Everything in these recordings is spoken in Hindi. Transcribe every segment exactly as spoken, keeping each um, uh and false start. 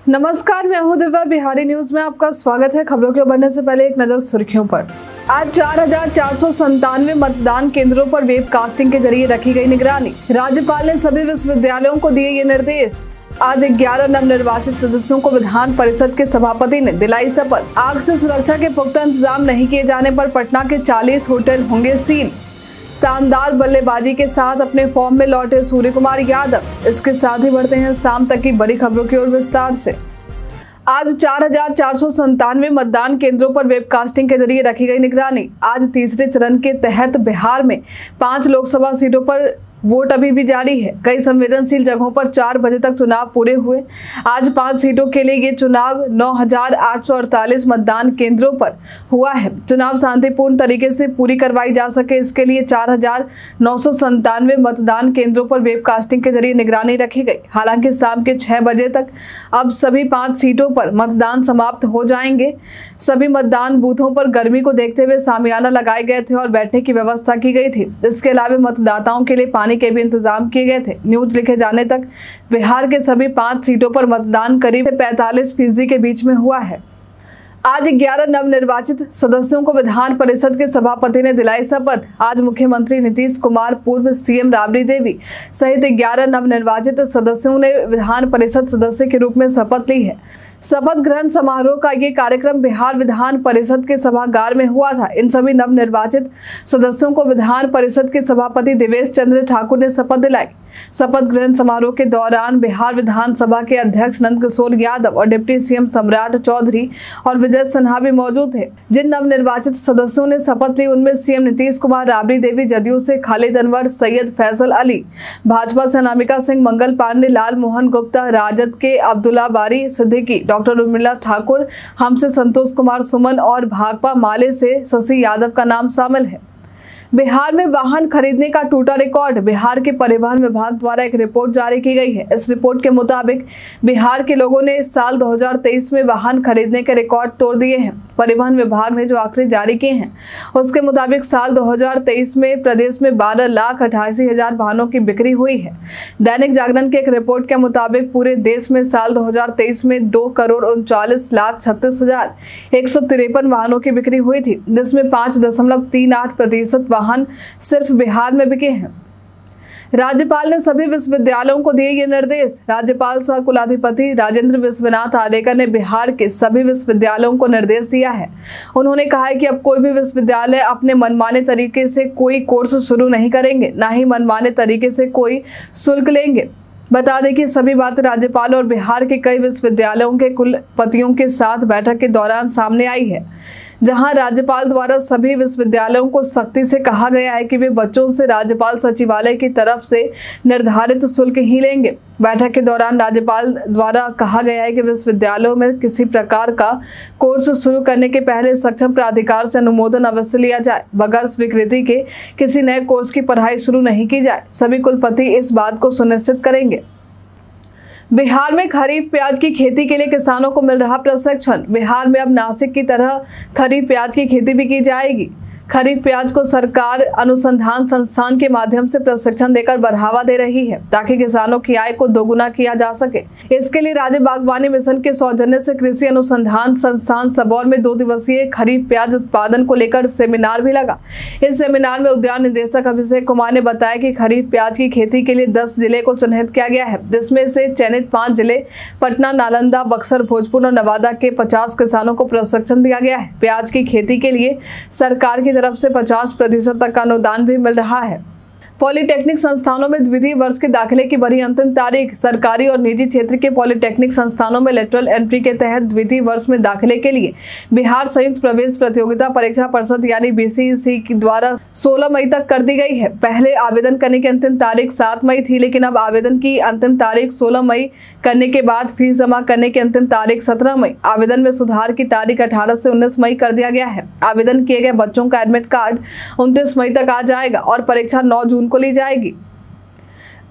नमस्कार, मैं हूं दिव्या। बिहारी न्यूज में आपका स्वागत है। खबरों के बढ़ने से पहले एक नजर सुर्खियों पर। आज चार हजार चार सौ संतानवे मतदान केंद्रों पर वेबकास्टिंग के जरिए रखी गई निगरानी। राज्यपाल ने सभी विश्वविद्यालयों को दिए ये निर्देश। आज ग्यारह नवनिर्वाचित सदस्यों को विधान परिषद के सभापति ने दिलाई शपथ। आग से सुरक्षा के पुख्ता इंतजाम नहीं किए जाने पर पटना के चालीस होटल होंगे सील। शानदार बल्लेबाजी के साथ अपने फॉर्म में लौटे सूर्य कुमार यादव। इसके साथ ही बढ़ते हैं शाम तक की बड़ी खबरों की ओर विस्तार से। आज चार हजार चार सौ संतानवे मतदान केंद्रों पर वेबकास्टिंग के जरिए रखी गई निगरानी। आज तीसरे चरण के तहत बिहार में पांच लोकसभा सीटों पर वोट अभी भी जारी है। कई संवेदनशील जगहों पर चार बजे तक चुनाव पूरे हुए। आज पांच सीटों के लिए ये चुनाव नौ हजार आठ सौ अड़तालीस मतदान केंद्रों पर हुआ है। चुनाव शांतिपूर्ण तरीके से पूरी करवाई जा सके, इसके लिए चार हजार नौ सौ संतानवे मतदान केंद्रों पर वेबकास्टिंग के जरिए निगरानी रखी गई। हालांकि शाम के छह बजे तक अब सभी पांच सीटों पर मतदान समाप्त हो जाएंगे। सभी मतदान बूथों पर गर्मी को देखते हुए शामियाना लगाए गए थे और बैठने की व्यवस्था की गई थी। इसके अलावा मतदाताओं के लिए पानी के भी इंतजाम किए गए थे। न्यूज लिखे जाने तक बिहार के सभी पांच सीटों पर मतदान करीब पैंतालीस फीसदी के बीच में हुआ है। आज ग्यारह नवनिर्वाचित सदस्यों को विधान परिषद के सभापति ने दिलाई शपथ। आज मुख्यमंत्री नीतीश कुमार, पूर्व सीएम राबड़ी देवी सहित ग्यारह नवनिर्वाचित सदस्यों ने विधान परिषद सदस्य के रूप में शपथ ली है। शपथ ग्रहण समारोह का ये कार्यक्रम बिहार विधान परिषद के सभागार में हुआ था। इन सभी नवनिर्वाचित सदस्यों को विधान परिषद के सभापति देवेश चंद्र ठाकुर ने शपथ दिलाई। शपथ ग्रहण समारोह के दौरान बिहार विधानसभा के अध्यक्ष नंदकिशोर यादव और डिप्टी सीएम सम्राट चौधरी और विजय सिन्हा भी मौजूद थे। जिन नवनिर्वाचित सदस्यों ने शपथ ली उनमें सीएम नीतीश कुमार, राबड़ी देवी जदयू से, खालिद अनवर, सैयद फैसल अली भाजपा से, अनामिका सिंह, मंगल पांडे, लाल मोहन गुप्ता, राजद के अब्दुल्ला बारी सिद्दीकी, डॉक्टर उर्मिला ठाकुर, हमसे संतोष कुमार सुमन और भाकपा माले से शशि यादव का नाम शामिल है। बिहार में वाहन खरीदने का टूटा रिकॉर्ड। बिहार के परिवहन विभाग द्वारा एक रिपोर्ट जारी की गई है। इस रिपोर्ट के मुताबिक बिहार के लोगों ने साल दो हजार तेईस में वाहन खरीदने के रिकॉर्ड तोड़ दिए हैं। परिवहन विभाग ने जो आंकड़े जारी किए हैं उसके मुताबिक साल दो हजार तेईस में प्रदेश में बारह लाख अठासी हजार वाहनों की बिक्री हुई है। दैनिक जागरण के एक रिपोर्ट के मुताबिक पूरे देश में साल दो हजार तेईस में दो करोड़ उनचालीस लाख छत्तीस हजार एक सौ तिरपन वाहनों की बिक्री हुई थी, जिसमें पांच दशमलव तीन आठ प्रतिशत वाहन सिर्फ बिहार में बिके हैं। राज्यपाल ने सभी विश्वविद्यालयों को दिए ये निर्देश। राज्यपाल सह कुलाधिपति राजेंद्र विश्वनाथ आर्लेकर ने बिहार के सभी विश्वविद्यालयों को निर्देश दिया है। उन्होंने कहा है कि अब कोई भी विश्वविद्यालय अपने मनमाने तरीके से कोई कोर्स शुरू नहीं करेंगे, ना ही मनमाने तरीके से कोई शुल्क लेंगे। बता दें कि सभी बातें राज्यपाल और बिहार के कई विश्वविद्यालयों के कुलपतियों के साथ बैठक के दौरान सामने आई है, जहां राज्यपाल द्वारा सभी विश्वविद्यालयों को सख्ती से कहा गया है कि वे बच्चों से राज्यपाल सचिवालय की तरफ से निर्धारित शुल्क ही लेंगे। बैठक के दौरान राज्यपाल द्वारा कहा गया है कि विश्वविद्यालयों में किसी प्रकार का कोर्स शुरू करने के पहले सक्षम प्राधिकार से अनुमोदन अवश्य लिया जाए। बगैर स्वीकृति के किसी नए कोर्स की पढ़ाई शुरू नहीं की जाए। सभी कुलपति इस बात को सुनिश्चित करेंगे। बिहार में खरीफ प्याज की खेती के लिए किसानों को मिल रहा प्रशिक्षण। बिहार में अब नासिक की तरह खरीफ प्याज की खेती भी की जाएगी। खरीफ प्याज को सरकार अनुसंधान संस्थान के माध्यम से प्रशिक्षण देकर बढ़ावा दे रही है, ताकि किसानों की आय को दोगुना किया जा सके। इसके लिए राज्य बागवानी मिशन के सौजन्य से कृषि अनुसंधान संस्थान सबौर में दो दिवसीय खरीफ प्याज उत्पादन को लेकर सेमिनार भी लगा। इस सेमिनार में उद्यान निदेशक अभिषेक कुमार ने बताया कि खरीफ प्याज की खेती के लिए दस जिले को चिन्हित किया गया है, जिसमें से चयनित पांच जिले पटना, नालंदा, बक्सर, भोजपुर और नवादा के पचास किसानों को प्रशिक्षण दिया गया है। प्याज की खेती के लिए सरकार की तरफ से पचास प्रतिशत तक का अनुदान भी मिल रहा है। पॉलिटेक्निक संस्थानों में द्वितीय वर्ष के दाखिले की बढ़ी अंतिम तारीख। सरकारी और निजी क्षेत्र के पॉलिटेक्निक संस्थानों में लेटरल एंट्री के तहत द्वितीय वर्ष में दाखिले के लिए बिहार संयुक्त प्रवेश प्रतियोगिता परीक्षा परिषद यानी बीसीईसी द्वारा सोलह मई तक कर दी गई है। पहले आवेदन करने की अंतिम तारीख सात मई थी, लेकिन अब आवेदन की अंतिम तारीख सोलह मई करने के बाद फीस जमा करने की अंतिम तारीख सत्रह मई। आवेदन में सुधार की तारीख अठारह से उन्नीस मई कर दिया गया है। आवेदन किए गए बच्चों का एडमिट कार्ड उनतीस मई तक आ जाएगा और परीक्षा नौ जून को ली जाएगी।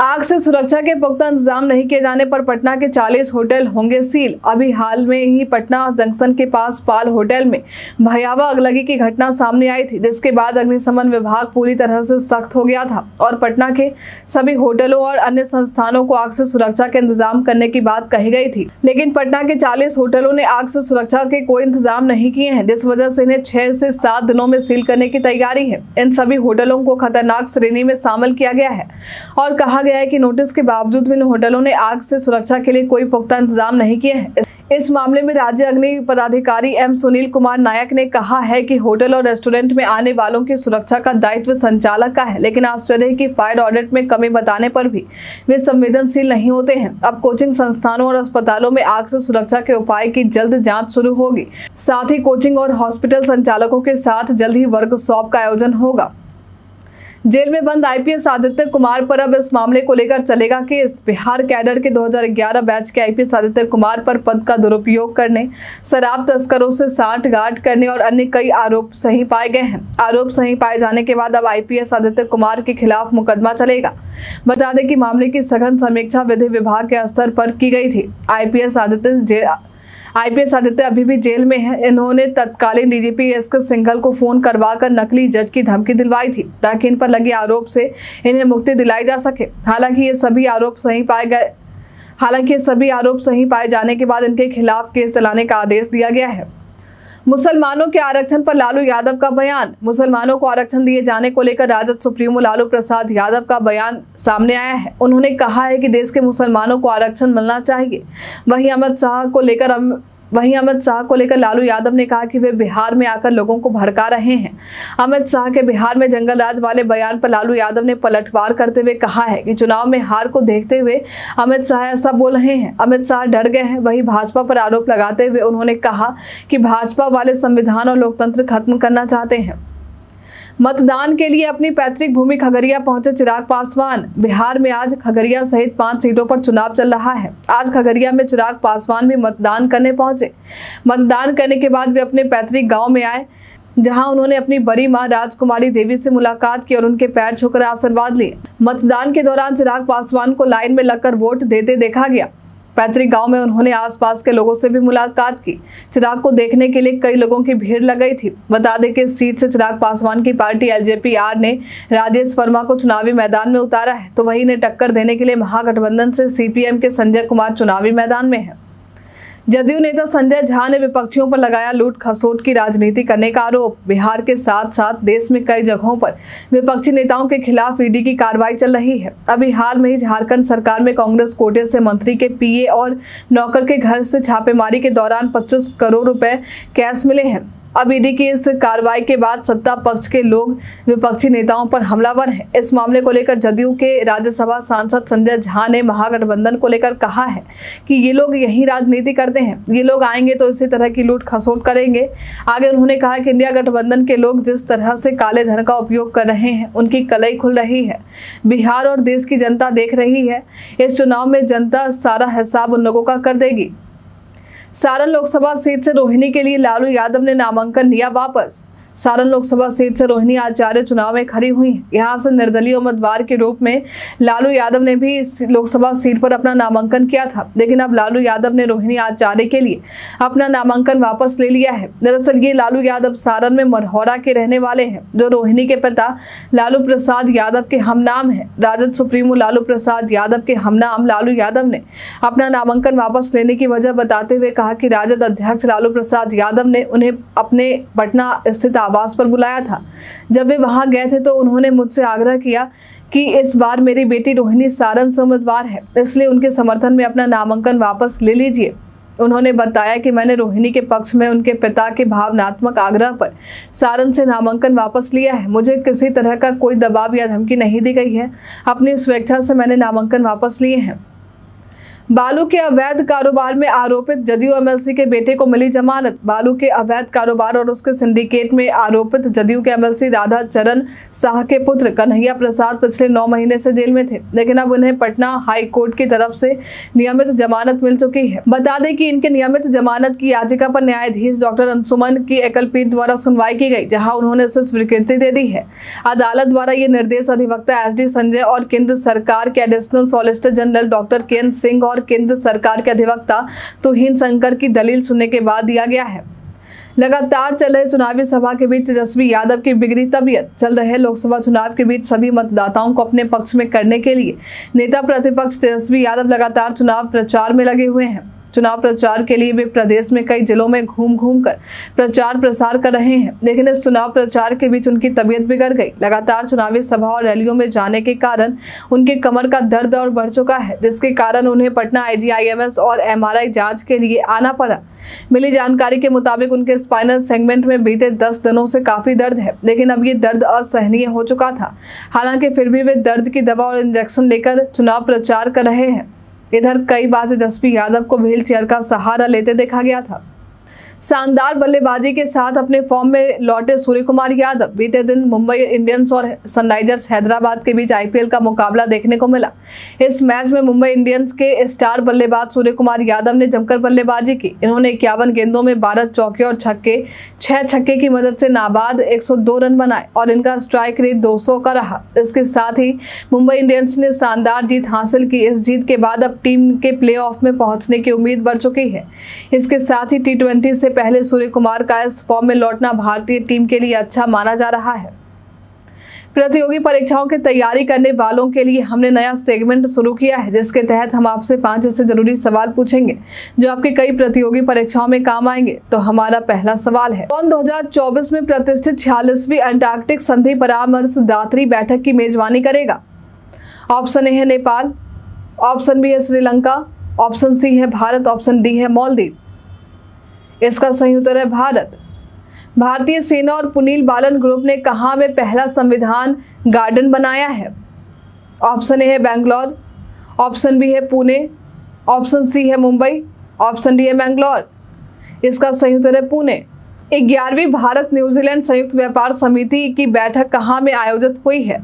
आग से सुरक्षा के पुख्ता इंतजाम नहीं किए जाने पर पटना के चालीस होटल होंगे सील। अभी हाल में ही पटना जंक्शन के पास पाल होटल में भयावह आगलगी की घटना सामने आई थी, जिसके बाद अग्निशमन विभाग पूरी तरह से सख्त हो गया था और पटना के सभी होटलों और अन्य संस्थानों को आग से सुरक्षा के इंतजाम करने की बात कही गई थी। लेकिन पटना के चालीस होटलों ने आग से सुरक्षा के कोई इंतजाम नहीं किए हैं, जिस वजह से इन्हें छह से सात दिनों में सील करने की तैयारी है। इन सभी होटलों को खतरनाक श्रेणी में शामिल किया गया है और कहा गया है कि नोटिस के बावजूद भी इन होटलों ने आग से सुरक्षा के लिए कोई पुख्ता इंतजाम नहीं किए हैं। इस मामले में राज्य अग्नि पदाधिकारी एम सुनील कुमार नायक ने कहा है कि होटल और रेस्टोरेंट में आने वालों की सुरक्षा का दायित्व संचालक का है, लेकिन आश्चर्य है कि फायर ऑडिट में कमी बताने पर भी वे संवेदनशील नहीं होते हैं। अब कोचिंग संस्थानों और अस्पतालों में आग से सुरक्षा के उपाय की जल्द जाँच शुरू होगी। साथ ही कोचिंग और हॉस्पिटल संचालकों के साथ जल्द ही वर्कशॉप का आयोजन होगा। जेल में बंद आईपीएस आदित्य कुमार पर अब इस मामले को लेकर चलेगा केस। बिहार कैडर के दो हज़ार ग्यारह बैच के आईपीएस आदित्य कुमार पर पद का दुरुपयोग करने, शराब तस्करों से सांठगांठ करने और अन्य कई आरोप सही पाए गए हैं। आरोप सही पाए जाने के बाद अब आईपीएस आदित्य कुमार के खिलाफ मुकदमा चलेगा। बता दें कि मामले की सघन समीक्षा विधि विभाग के स्तर पर की गई थी। IPS Aditya jail IPS Aditya अभी भी जेल में है। इन्होंने तत्कालीन डीजीपी एस के सिंघल को फोन करवाकर नकली जज की धमकी दिलवाई थी ताकि इन पर लगे आरोप से इन्हें मुक्ति दिलाई जा सके। हालांकि ये सभी आरोप सही पाए गए हालांकि ये सभी आरोप सही पाए जाने के बाद इनके खिलाफ केस चलाने का आदेश दिया गया है। मुसलमानों के आरक्षण पर लालू यादव का बयान। मुसलमानों को आरक्षण दिए जाने को लेकर राजद सुप्रीमो लालू प्रसाद यादव का बयान सामने आया है। उन्होंने कहा है कि देश के मुसलमानों को आरक्षण मिलना चाहिए। वहीं अमित शाह को लेकर वहीं अमित शाह को लेकर लालू यादव ने कहा कि वे बिहार में आकर लोगों को भड़का रहे हैं। अमित शाह के बिहार में जंगल राज वाले बयान पर लालू यादव ने पलटवार करते हुए कहा है कि चुनाव में हार को देखते हुए अमित शाह ऐसा बोल रहे हैं। अमित शाह डर गए हैं। वहीं भाजपा पर आरोप लगाते हुए उन्होंने कहा कि भाजपा वाले संविधान और लोकतंत्र खत्म करना चाहते हैं। मतदान के लिए अपनी पैतृक भूमि खगड़िया पहुंचे चिराग पासवान। बिहार में आज खगड़िया सहित पांच सीटों पर चुनाव चल रहा है। आज खगड़िया में चिराग पासवान भी मतदान करने पहुंचे। मतदान करने के बाद वे अपने पैतृक गांव में आए, जहां उन्होंने अपनी बड़ी मां राजकुमारी देवी से मुलाकात की और उनके पैर छूकर आशीर्वाद लिए। मतदान के दौरान चिराग पासवान को लाइन में लगकर वोट देते देखा गया। पैतृक गांव में उन्होंने आसपास के लोगों से भी मुलाकात की। चिराग को देखने के लिए कई लोगों की भीड़ लग गई थी। बता दें कि इस सीट से चिराग पासवान की पार्टी एलजेपी आर ने राजेश वर्मा को चुनावी मैदान में उतारा है, तो वहीं इन्हें टक्कर देने के लिए महागठबंधन से सीपीएम के संजय कुमार चुनावी मैदान में है। जदयू नेता संजय झा ने विपक्षियों पर लगाया लूट खसोट की राजनीति करने का आरोप। बिहार के साथ साथ देश में कई जगहों पर विपक्षी नेताओं के खिलाफ ईडी की कार्रवाई चल रही है। अभी हाल में ही झारखंड सरकार में कांग्रेस कोटे से मंत्री के पीए और नौकर के घर से छापेमारी के दौरान पच्चीस करोड़ रुपए कैश मिले हैं। अब ईडी की इस कार्रवाई के बाद सत्ता पक्ष के लोग विपक्षी नेताओं पर हमलावर हैं। इस मामले को लेकर जदयू के राज्यसभा सांसद संजय झा ने महागठबंधन को लेकर कहा है कि ये लोग यही राजनीति करते हैं, ये लोग आएंगे तो इसी तरह की लूट खसोट करेंगे। आगे उन्होंने कहा कि इंडिया गठबंधन के लोग जिस तरह से काले धन का उपयोग कर रहे हैं, उनकी कलई खुल रही है। बिहार और देश की जनता देख रही है। इस चुनाव में जनता सारा हिसाब उन लोगों का कर देगी। सारण लोकसभा सीट से रोहिणी के लिए लालू यादव ने नामांकन लिया वापस। सारण लोकसभा सीट से रोहिणी आचार्य चुनाव में खड़ी हुई हैं। यहां से निर्दलीय उम्मीदवार के रूप में लालू यादव ने भी इस लोकसभा सीट पर अपना नामांकन किया था, लेकिन अब लालू यादव ने रोहिणी आचार्य के लिए अपना नामांकन वापस ले लिया है। दरअसल ये लालू यादव सारण में मरहौरा के रहने वाले हैं, जो रोहिणी के पिता लालू प्रसाद यादव के हमनाम है। राजद सुप्रीमो लालू प्रसाद यादव के हमनाम लालू यादव ने अपना नामांकन वापस लेने की वजह बताते हुए कहा कि राजद अध्यक्ष लालू प्रसाद यादव ने उन्हें अपने पटना स्थित आवास पर बुलाया था। जब वे वहां गए थे तो उन्होंने मुझसे आग्रह किया कि इस बार मेरी बेटी रोहिणी सारण से उम्मीदवार है, इसलिए उनके समर्थन में अपना नामांकन वापस ले लीजिए। उन्होंने बताया कि मैंने रोहिणी के पक्ष में उनके पिता के भावनात्मक आग्रह पर सारण से नामांकन वापस लिया है। मुझे किसी तरह का कोई दबाव या धमकी नहीं दी गई है। अपनी स्वेच्छा से मैंने नामांकन वापस लिए हैं। बालू के अवैध कारोबार में आरोपित जदयू एमएलसी के बेटे को मिली जमानत। बालू के अवैध कारोबार और उसके सिंडिकेट में आरोपित जदयू के एमएलसी राधा चरण शाह के पुत्र कन्हैया प्रसाद पिछले नौ महीने से जेल में थे, लेकिन अब उन्हें पटना हाई कोर्ट की तरफ से नियमित जमानत मिल चुकी है। बता दें कि इनके नियमित जमानत की याचिका पर न्यायाधीश डॉक्टर अंशुमन की एकल पीठ द्वारा सुनवाई की गई, जहां उन्होंने इसे स्वीकृति दे दी है। अदालत द्वारा ये निर्देश अधिवक्ता एस डी संजय और केंद्र सरकार के additional solicitor general doctor K N Singh और केंद्र सरकार के अधिवक्ता तुहिन शंकर की दलील सुनने के बाद दिया गया है। लगातार चल रहे चुनावी सभा के बीच तेजस्वी यादव की बिगड़ी तबीयत। चल रहे लोकसभा चुनाव के बीच सभी मतदाताओं को अपने पक्ष में करने के लिए नेता प्रतिपक्ष तेजस्वी यादव लगातार चुनाव प्रचार में लगे हुए हैं। चुनाव प्रचार के लिए वे प्रदेश में कई जिलों में घूम घूम कर प्रचार प्रसार कर रहे हैं, लेकिन इस चुनाव प्रचार के बीच उनकी तबीयत बिगड़ गई। लगातार चुनावी सभा और रैलियों में जाने के कारण उनके कमर का दर्द और बढ़ चुका है, जिसके कारण उन्हें पटना आईजीआईएमएस और एमआरआई जांच के लिए आना पड़ा। मिली जानकारी के मुताबिक उनके स्पाइनल सेगमेंट में बीते दस दिनों से काफी दर्द है, लेकिन अब ये दर्द असहनीय हो चुका था। हालांकि फिर भी वे दर्द की दवा और इंजेक्शन लेकर चुनाव प्रचार कर रहे हैं। इधर कई बार तेजस्वी यादव को व्हील चेयर का सहारा लेते देखा गया था। शानदार बल्लेबाजी के साथ अपने फॉर्म में लौटे सूर्य कुमार यादव। बीते दिन मुंबई इंडियंस और सनराइजर्स हैदराबाद के बीच आईपीएल का मुकाबला देखने को मिला। इस मैच में मुंबई इंडियंस के स्टार बल्लेबाज सूर्य कुमार यादव ने जमकर बल्लेबाजी की। इन्होंने इक्यावन गेंदों में बारह चौके और छक्के छह छक्के की मदद से नाबाद एक सौ दो रन बनाए और इनका स्ट्राइक रेट दो सौ का रहा। इसके साथ ही मुंबई इंडियंस ने शानदार जीत हासिल की। इस जीत के बाद अब टीम के प्ले ऑफ में पहुंचने की उम्मीद बढ़ चुकी है। इसके साथ ही टी ट्वेंटी से पहले सूर्य कुमार का इस फॉर्म में लौटना भारतीय टीम के लिए अच्छा माना जा रहा है। प्रतियोगी परीक्षाओं की तैयारी करने वालों के लिए हमने नया सेगमेंट शुरू किया है, जिसके तहत हम आपसे पांच ऐसे जरूरी सवाल पूछेंगे जो आपके कई प्रतियोगी परीक्षाओं में काम आएंगे। तो हमारा पहला सवाल है, कौन दो हज़ार चौबीस में प्रतिष्ठित छियालीसवीं अंटार्कटिक संधि परामर्शदात्री बैठक की मेजबानी करेगा? ऑप्शन ए है नेपाल, ऑप्शन बी है श्रीलंका, ऑप्शन सी है भारत, ऑप्शन डी है मालदीव। इसका सही उत्तर है भारत। भारतीय सेना और पुनील बालन ग्रुप ने कहां में पहला संविधान गार्डन बनाया है? ऑप्शन ए है बेंगलोर, ऑप्शन बी है पुणे, ऑप्शन सी है मुंबई, ऑप्शन डी है मैंगलोर। इसका सही उत्तर है पुणे। ग्यारहवीं भारत न्यूजीलैंड संयुक्त व्यापार समिति की बैठक कहां में आयोजित हुई है?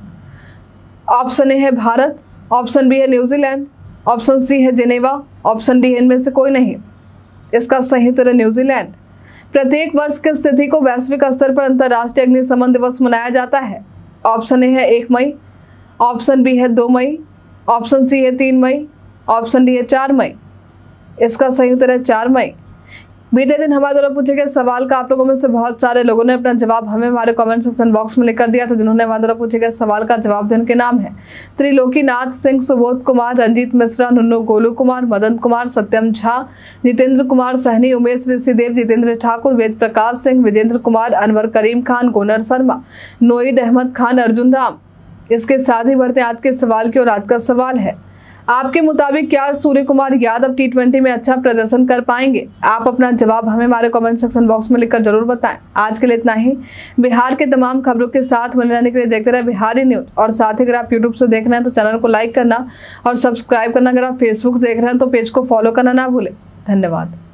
ऑप्शन ए है भारत, ऑप्शन बी है न्यूजीलैंड, ऑप्शन सी है जेनेवा, ऑप्शन डी है इनमें से कोई नहीं। इसका सही उत्तर है न्यूजीलैंड। प्रत्येक वर्ष की स्थिति को वैश्विक स्तर पर अंतर्राष्ट्रीय अग्निशमन दिवस मनाया जाता है। ऑप्शन ए है एक मई, ऑप्शन बी है दो मई, ऑप्शन सी है तीन मई, ऑप्शन डी है चार मई। इसका सही उत्तर है चार मई। बीते दिन हमारे द्वारा पूछे गए सवाल का आप लोगों में से बहुत सारे लोगों ने अपना जवाब हमें हमारे कमेंट सेक्शन बॉक्स में लिखकर दिया था। जिन्होंने हमारे द्वारा पूछे गए सवाल का जवाब देने के नाम है त्रिलोकीनाथ सिंह, सुबोध कुमार, रंजीत मिश्रा, नुन्नू गोलू कुमार, मदन कुमार, सत्यम झा, जितेंद्र कुमार सहनी, उमेश ऋषिदेव, जितेंद्र ठाकुर, वेद प्रकाश सिंह, विजेंद्र कुमार, अनवर करीम खान, गोनर शर्मा, नोईद अहमद खान, अर्जुन राम। इसके साथ ही बढ़ते आज के सवाल की और आज का सवाल है, आपके मुताबिक क्या सूर्य कुमार यादव टी ट्वेंटी में अच्छा प्रदर्शन कर पाएंगे? आप अपना जवाब हमें हमारे कमेंट सेक्शन बॉक्स में लिखकर जरूर बताएं। आज के लिए इतना ही। बिहार के तमाम खबरों के साथ बने रहने के लिए देखते रहे बिहारी न्यूज। और साथ ही अगर आप यूट्यूब से देख रहे हैं तो चैनल को लाइक करना और सब्सक्राइब करना। अगर आप फेसबुक देख रहे हैं तो पेज को फॉलो करना ना भूलें। धन्यवाद।